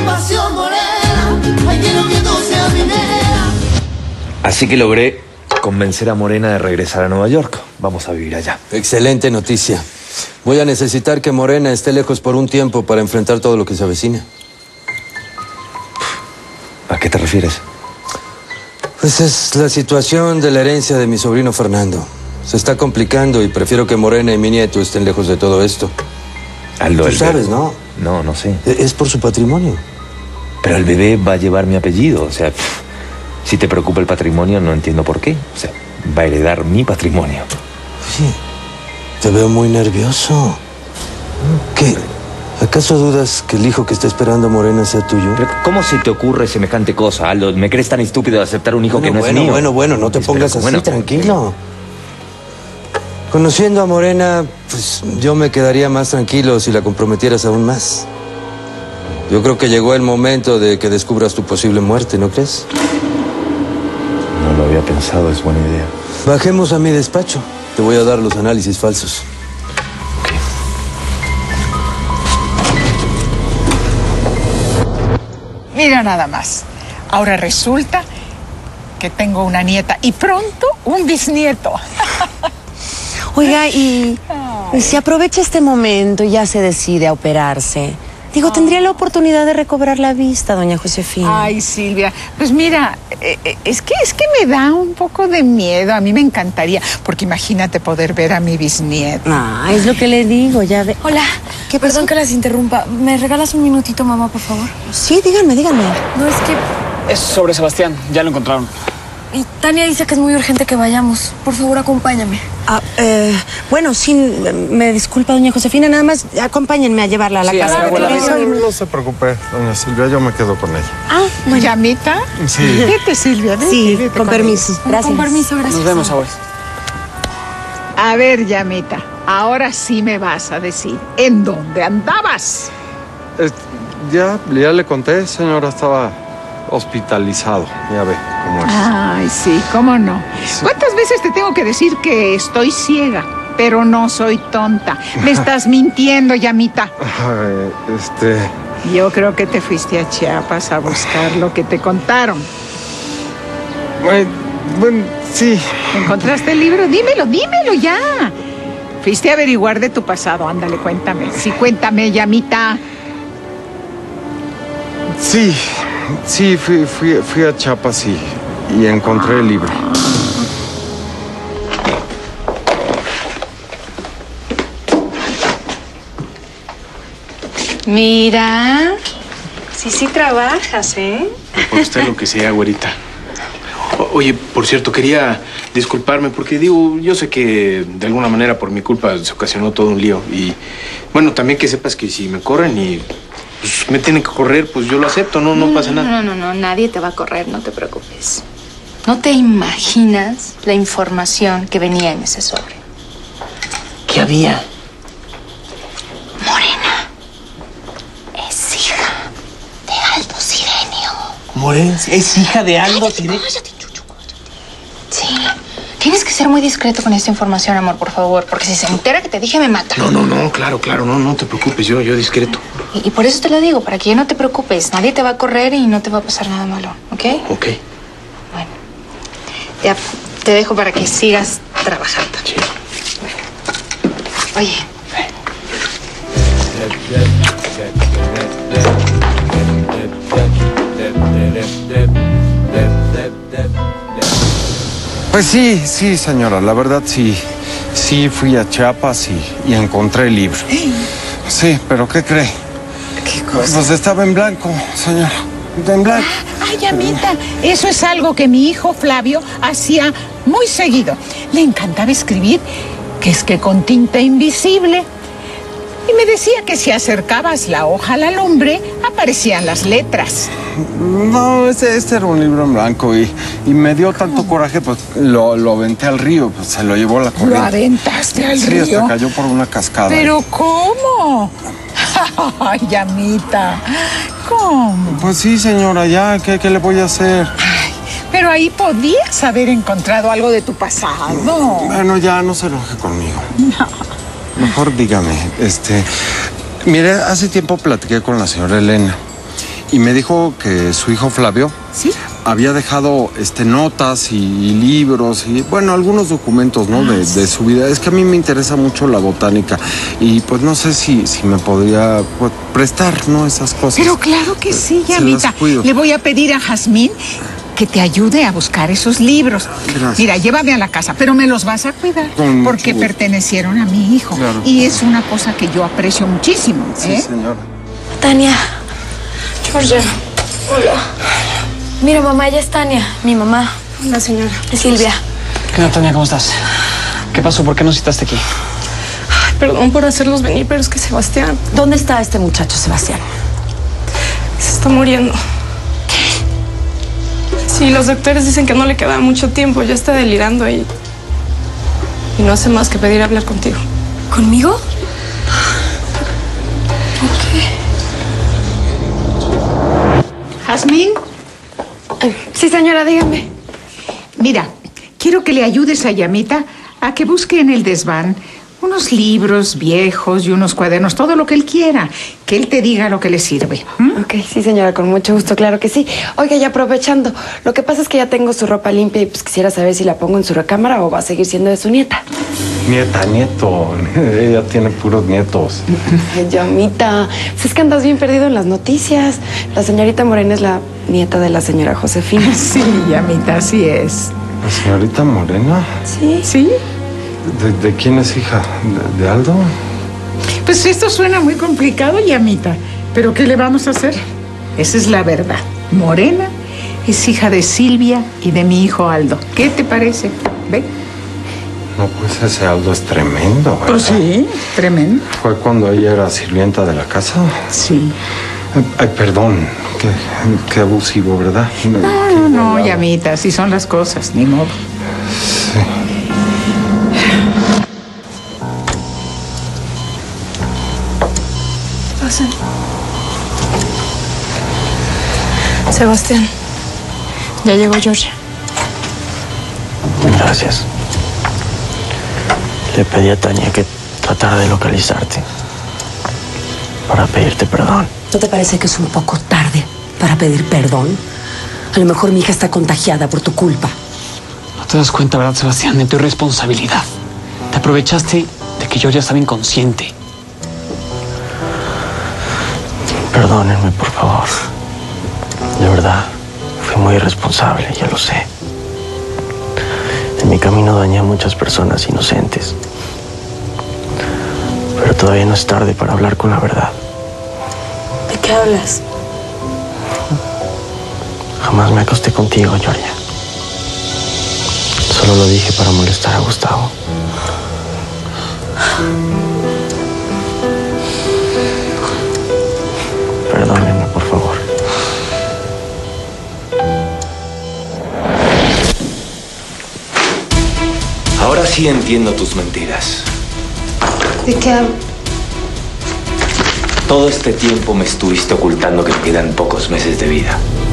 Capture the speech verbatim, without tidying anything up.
pasión morena, ay, quiero que tú seas mi nena. Así que logré convencer a Morena de regresar a Nueva York. Vamos a vivir allá. Excelente noticia. Voy a necesitar que Morena esté lejos por un tiempo para enfrentar todo lo que se avecina. ¿A qué te refieres? Pues es la situación de la herencia de mi sobrino Fernando. Se está complicando y prefiero que Morena y mi nieto estén lejos de todo esto. Aldo, Tú sabes, ¿no? No, no sé. Es por su patrimonio. Pero el bebé va a llevar mi apellido. O sea, si te preocupa el patrimonio, no entiendo por qué. O sea, va a heredar mi patrimonio. Oye, te veo muy nervioso. ¿Qué? ¿Acaso dudas que el hijo que está esperando a Morena sea tuyo? ¿Pero cómo se te ocurre semejante cosa, Aldo? ¿Me crees tan estúpido de aceptar un hijo bueno, que no bueno, es mío? Bueno, bueno, no te pongas así, bueno, tranquilo. Conociendo a Morena, pues yo me quedaría más tranquilo si la comprometieras aún más. Yo creo que llegó el momento de que descubras tu posible muerte, ¿no crees? No lo había pensado, es buena idea. Bajemos a mi despacho. Te voy a dar los análisis falsos. Ok. Mira nada más. Ahora resulta que tengo una nieta y pronto un bisnieto. Oiga, y si aprovecha este momento y ya se decide a operarse, digo, tendría la oportunidad de recobrar la vista, doña Josefina. Ay, Silvia, pues mira, eh, es que es que me da un poco de miedo. A mí me encantaría, porque imagínate poder ver a mi bisnieto. Ah, es lo que le digo, ya ve. Hola, que perdón que las interrumpa. ¿Me regalas un minutito, mamá, por favor? Sí, díganme, díganme. No, es que... Es sobre Sebastián, ya lo encontraron. Y Tania dice que es muy urgente que vayamos. Por favor, acompáñame. Ah, eh, bueno, sí, me disculpa, doña Josefina, nada más acompáñenme a llevarla a la Sí, casa. abuela, Claro, No, no se preocupe, doña Silvia, yo me quedo con ella. Ah, bueno. ¿Llamita? Sí. Vete, Silvia, vete, Sí, vete con permiso. ella. Gracias. Con permiso, gracias. Nos vemos, abuela. A ver, Llamita, ahora sí me vas a decir, ¿en dónde andabas? Eh, ya, ya le conté, señora, estaba hospitalizado. Ya ve cómo es. Ay, sí, cómo no. ¿Cuántas veces te tengo que decir que estoy ciega? Pero no soy tonta. Me estás mintiendo, Llamita. Ay, este... Yo creo que te fuiste a Chiapas a buscar lo que te contaron. Bueno, bueno, sí. ¿Encontraste el libro? Dímelo, dímelo ya. Fuiste a averiguar de tu pasado. Ándale, cuéntame. Sí, cuéntame, Llamita. Sí, sí, fui, fui, fui a Chiapas y, y encontré el libro. Mira, sí, sí trabajas, ¿eh? Por usted lo que sea, güerita. O- Oye, por cierto, quería disculparme porque digo, yo sé que de alguna manera por mi culpa se ocasionó todo un lío. Y bueno, también que sepas que si me corren y pues, me tienen que correr, pues yo lo acepto, no, no pasa nada. No, no, no, nadie te va a correr, no te preocupes. No te imaginas la información que venía en ese sobre. ¿Qué había? Morena es hija de Aldo Sirenio. Morena es hija de Aldo Sirenio. Cállate, chuchu, cállate. Sí. Tienes que ser muy discreto con esta información, amor, por favor, porque si se entera que te dije, me mata. No, no, no, claro, claro, no, no te preocupes, yo, yo discreto. Y, y por eso te lo digo, para que ya no te preocupes. Nadie te va a correr y no te va a pasar nada malo, ¿ok? Ok. Bueno, ya te dejo para que sigas trabajando. Sí. Oye. Pues sí, sí, señora, la verdad sí. Sí, fui a Chiapas y, y encontré el libro. Sí, pero ¿qué cree? ¿Qué cosa? Pues estaba en blanco, señora. En blanco. Ay, Llamita, eso es algo que mi hijo Flavio hacía muy seguido. Le encantaba escribir, que es que con tinta invisible. Y me decía que si acercabas la hoja a la lumbre, aparecían las letras. No, este, este era un libro en blanco y, y me dio tanto coraje, pues lo, lo aventé al río, pues se lo llevó la corriente. ¿Lo aventaste al Sí, río? hasta cayó por una cascada. ¿Pero cómo? Ay, Llamita, ¿cómo? Pues sí, señora, ya, ¿qué, qué le voy a hacer? Ay, pero ahí podías haber encontrado algo de tu pasado. Bueno, ya no se enoje conmigo. No. Mejor dígame, este... Mire, hace tiempo platiqué con la señora Elena y me dijo que su hijo Flavio ¿Sí? había dejado este, notas y, y libros y, bueno, algunos documentos, ¿no? De, de su vida. Es que a mí me interesa mucho la botánica y pues no sé si, si me podría pues, prestar, ¿no? Esas cosas. Pero claro que sí, Se Llamita. las cuido. Le voy a pedir a Jazmín que te ayude a buscar esos libros. Gracias. Mira, llévame a la casa, pero me los vas a cuidar Con mucho porque gusto. pertenecieron a mi hijo. Claro. Y es una cosa que yo aprecio muchísimo. Sí, ¿eh? señora. Tania. Georgia. Hola. Mira, mamá, ella es Tania, mi mamá. Hola, señora. Es Silvia. ¿Qué onda, Tania? ¿Cómo estás? ¿Qué pasó? ¿Por qué nos citaste aquí? Ay, perdón por hacerlos venir, pero es que Sebastián ¿Dónde está este muchacho, Sebastián? se está muriendo. Sí, los doctores dicen que no le queda mucho tiempo. Ya está delirando y... Y no hace más que pedir hablar contigo. ¿Conmigo? Jazmín, Sí, señora, dígame. mira, quiero que le ayudes a Llamita a que busque en el desván unos libros viejos y unos cuadernos, todo lo que él quiera, que él te diga lo que le sirve. ¿Mm? Ok, sí, señora, con mucho gusto, claro que sí. Oiga, ya aprovechando, lo que pasa es que ya tengo su ropa limpia y pues quisiera saber si la pongo en su recámara o va a seguir siendo de su nieta. Nieta, nieto. Ella tiene puros nietos. Ay, Llamita, pues es que andas bien perdido en las noticias. La señorita Morena es la nieta de la señora Josefina. Sí, Llamita, así es. ¿La señorita Morena? Sí. ¿Sí? ¿De, de quién es hija? ¿De, de Aldo? Pues esto suena muy complicado, Llamita. ¿Pero qué le vamos a hacer? Esa es la verdad. Morena es hija de Silvia y de mi hijo Aldo. ¿Qué te parece? ¿Ve? No, pues ese Aldo es tremendo, ¿verdad? Pues sí, tremendo. ¿Fue cuando ella era sirvienta de la casa? Sí. Ay, perdón. Qué, qué abusivo, ¿verdad? No, no, no, Llamita, así son las cosas, ni modo. Sí. Pasen. Sebastián, ya llegó Georgia. Gracias. Le pedí a Tania que tratara de localizarte para pedirte perdón. ¿No te parece que es un poco tarde para pedir perdón? A lo mejor mi hija está contagiada por tu culpa. No te das cuenta, ¿verdad, Sebastián? De tu irresponsabilidad. Te aprovechaste de que Georgia estaba inconsciente. Perdónenme, por favor. De verdad, fui muy irresponsable, ya lo sé. En mi camino dañé a muchas personas inocentes. Pero todavía no es tarde para hablar con la verdad. ¿De qué hablas? Jamás me acosté contigo, Georgia. Solo lo dije para molestar a Gustavo. Perdónenme, por favor. Ahora sí entiendo tus mentiras. ¿De qué hablas? Todo este tiempo me estuviste ocultando que me quedan pocos meses de vida.